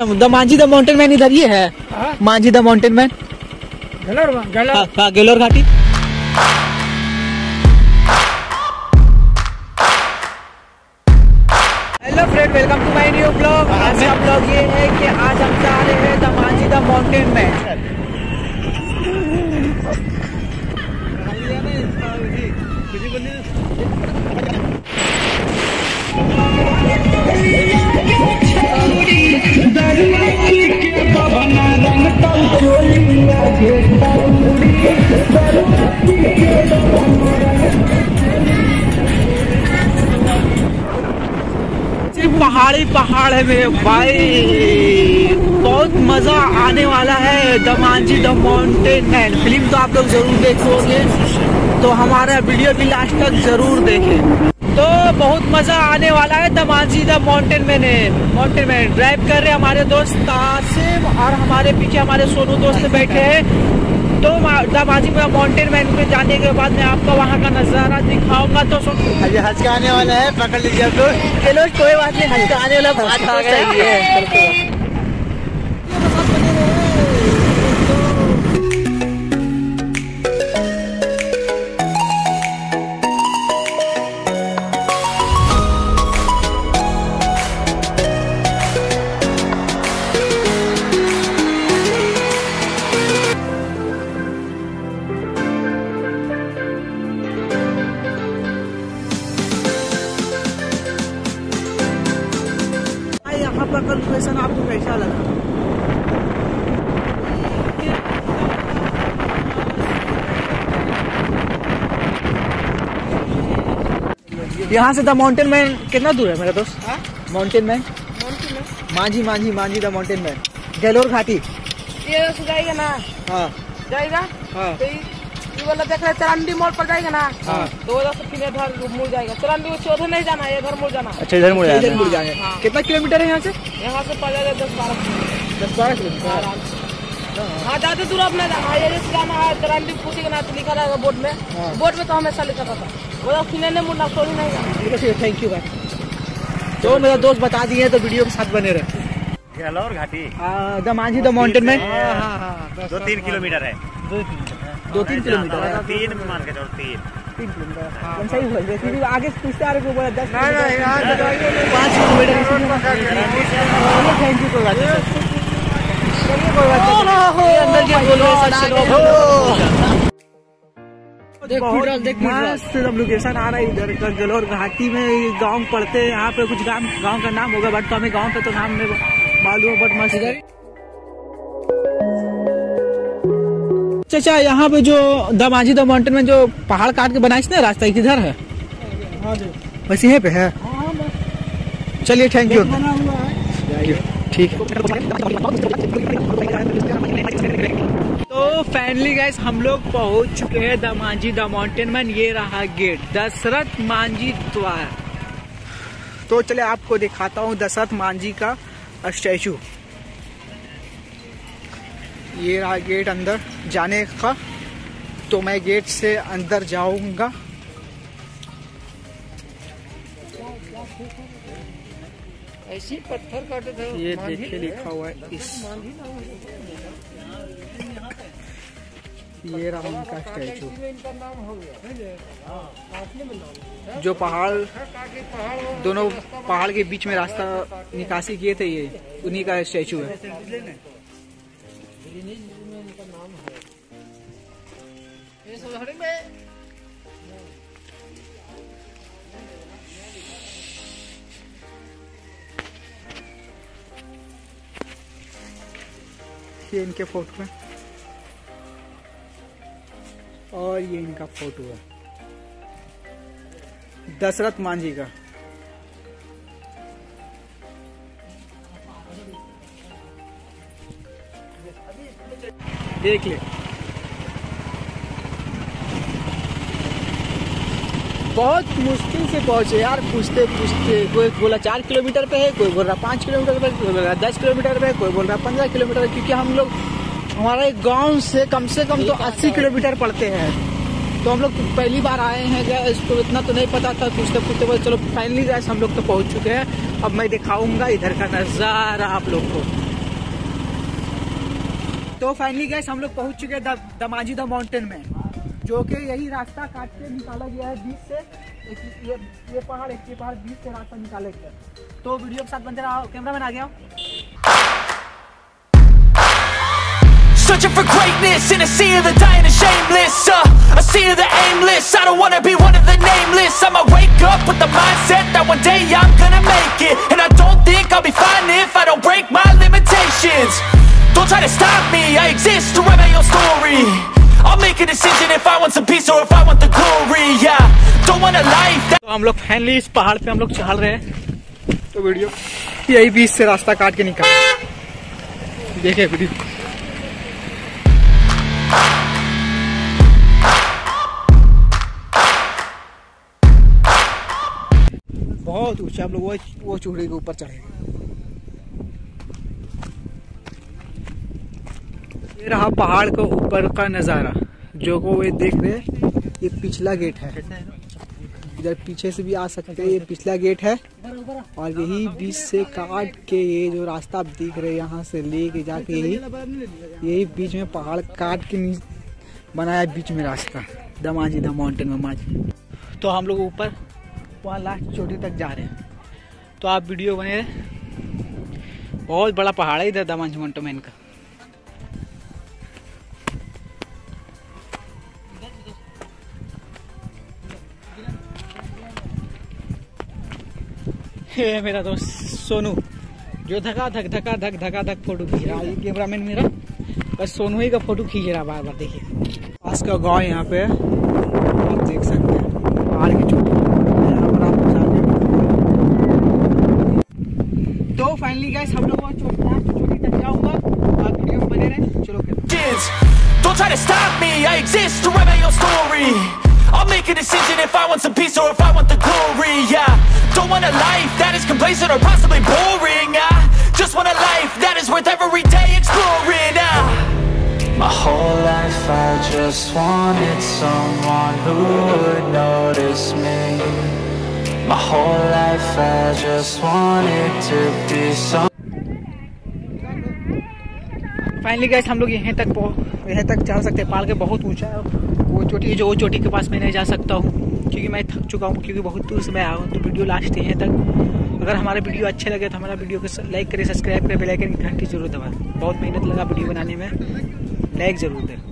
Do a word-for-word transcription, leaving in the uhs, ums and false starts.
The Manjhi the mountain man इधर ये है। Manjhi the mountain man Gehlaur घाटी। Hello friend, welcome to my new blog. आज का ब्लॉग ये है कि आज हम जा रहे हैं the Manjhi the mountain man. पहाड़ी पहाड़ है मेरे भाई, बहुत मजा आने वाला है। The Manjhi the mountain man film तो आप लोग जरूर देखोगे, तो हमारा वीडियो भी लास्ट तक जरूर देखें। तो बहुत मजा आने वाला है। The Manjhi the mountain man mountain man drive कर रहे हमारे दोस्त तासिम और हमारे पीछे हमारे सोनू दोस्त बैठे हैं। तो the Manjhi the mountain man में जाने के बाद मैं आपको वहाँ का नजारा दिखाऊंगा। तो हज का आने वाला है, पकड़ लीजिए। तो चलो कोई बात नहीं, हज का आने वाला बात तो सही है। यहाँ पर का लोकेशन आपको कैसा लगा? यहाँ से द माउंटेन मैन कितना दूर है मेरा दोस्त? Mountain man Manjhi Manjhi Manjhi the mountain man Gehlaur घाटी ये जाएगा ना? हाँ जाएगा। हाँ तो ये वाला देख रहे चरंडी मोड़ पर जाएगा ना? हाँ। तो उधर से फिर इधर मुड़ जाएगा। चरंडी से उधर नहीं जाना है, इधर मुड़ जाना। अच्छा, इधर मुड़ जाना, इधर मुड़ जाना। हाँ। कितना किलोमीटर है यहाँ से? यहाँ से पड़ जाएगा दस बारह दस बारह किलोमीटर। हाँ, ज्यादा दूर अपना जाना है। ये जाना है चरंडी पूछेगा ना तो लिखा रहेगा बोर्ड में। बोर्ड में तो हमेशा लिखा था वो फिर मुड़ना थोड़ी नहीं जाना। थैंक यू भाई। तो मेरा दोस्त बता दिए, तो वीडियो के साथ बने रहे। गेलोर घाटी the Manjhi the mountain man दो तीन किलोमीटर है। दो तीन किलोमीटर है। तीन मान के चलो, तीन तीन किलोमीटर सही बोल रहे। फिर आगे पूछते आ रहे दस पाँच किलोमीटर। Thank you. कोई बात नहीं, कोई बात नहीं। अंदर के मस्त लोकेशन आ रहा है इधर का। गेलोर घाटी में गांव पड़ते हैं। यहाँ पे कुछ गांव गांव का नाम होगा, बट तो हमें गांव पे तो नाम में मालूम है। बट मस्त इधर चाचा, यहाँ पे जो द मांझी द माउंटेन में जो पहाड़ काट के बनाई ना रास्ता, किधर है? बस यहीं पे है। चलिए, थैंक यू। ठीक है। तो फाइनली गाइस हम लोग पहुंच चुके हैं the Manjhi the mountain man. ये रहा गेट, दशरथ मांझी द्वार। तो चले आपको दिखाता हूँ दशरथ मांझी का स्टैचू। ये रहा गेट अंदर जाने का। तो मैं गेट से अंदर जाऊंगा। ऐसी पत्थर काटे थे। ये देखिए लिखा हुआ है इस, ये रहा उनका स्टैचू। जो पहाड़, दोनों पहाड़ के बीच में रास्ता निकासी किए थे, ये उन्हीं का स्टैचू है। ये इनके फोटो है और ये इनका फोटो है दशरथ मांझी का। देख ले, बहुत मुश्किल से पहुंचे यार, पूछते पूछते। कोई बोला चार किलोमीटर पे है, कोई बोल रहा पाँच किलोमीटर पे, कोई बोल रहा दस किलोमीटर पे, कोई बोल रहा पंद्रह किलोमीटर। क्योंकि हम लोग, हमारे गांव से कम से कम तो अस्सी किलोमीटर पड़ते हैं। तो हम लोग पहली बार आए हैं गैस, तो इतना तो नहीं पता था। पूछते पूछते बोले चलो फाइनली गैस हम लोग तो पहुंच चुके हैं। अब मैं दिखाऊंगा इधर का नज़ारा आप लोग को। तो फाइनली गैस हम लोग पहुंच चुके हैं दमाजी द माउंटेन में, जो कि यही रास्ता काट के निकाला गया है बीच से। एक ये ये पहाड़ एक ये पहाड़ बीच से रास्ता निकाला गया। तो वीडियो के साथ बनते रहो, कैमरामैन आ गया। Searching for greatness in a sea of the dying and shameless, uh, a sea of the aimless. I don't wanna be one of the nameless. I'ma wake up with the mindset that one day I'm gonna make it, and I don't think I'll be fine if I don't break my limitations. Don't try to stop me, I exist to write my own story. I'll make a decision if I want some peace or if I want the glory. Yeah, don't want a life that... तो हम लोग finally इस पहाड़ पे हम लोग चढ़ रहे हैं। तो वीडियो यही बीच से रास्ता काट के निकाला, देखिए वीडियो। बहुत ऊंचा, हम लोग वो वो चूड़ी के ऊपर चढ़े। ये रहा पहाड़ के ऊपर का नज़ारा, जो को वे देख रहे हैं। ये पिछला गेट है, इधर पीछे से भी आ सकते हैं। ये पिछला गेट है और यही बीच से काट के ये जो रास्ता आप देख रहे हैं, यहाँ से लेके जाके यही यही बीच में पहाड़ काट के बनाया बीच में रास्ता दमाजी द माउंटेन में माजी। तो हम लोग ऊपर वहाँ लास्ट चोटी तक जा रहे हैं, तो आप वीडियो बने रहे। बहुत बड़ा पहाड़ है इधर दमाजी माउंटेन का। ये मेरा दोस्त सोनू, जो धका धक धका धक धका धक फोटो खींच रहा है। ये कैमरामैन मेरा बस सोनू ही का फोटो खींच रहा बार बार। देखिए पास का गाँव यहाँ पे आप देख सकते हैं, पहाड़ की चोटी यहाँ पर आपको जाने। तो फाइनली गाइस हम लोग चोटी तक जाऊंगा, आप वीडियो में बने रहे। चलो Don't try to stop me, I exist to write my own story. I'll make a decision if I want some peace or if I want the glory. Yeah, don't want a life that is complacent or possibly boring. I just want a life that is worth every day exploring. uh. My whole life I just wanted someone who would notice me. My whole life I just wanted to be some. Finally guys हम लोग यहाँ तक यहाँ तक चढ़ सकते हैं। पहाड़ के बहुत ऊंचा है वो चोटी, जो वो चोटी के पास मैं नहीं जा सकता हूँ क्योंकि मैं थक चुका हूँ, क्योंकि बहुत दूर से मैं आया हूँ। तो वीडियो लास्ट यहाँ तक। अगर हमारे वीडियो अच्छे लगे तो हमारा वीडियो को लाइक करें, सब्सक्राइब करें, बेल आइकन की घंटी जरूर दबाएं। बहुत मेहनत लगा वीडियो बनाने में, लाइक जरूर दें।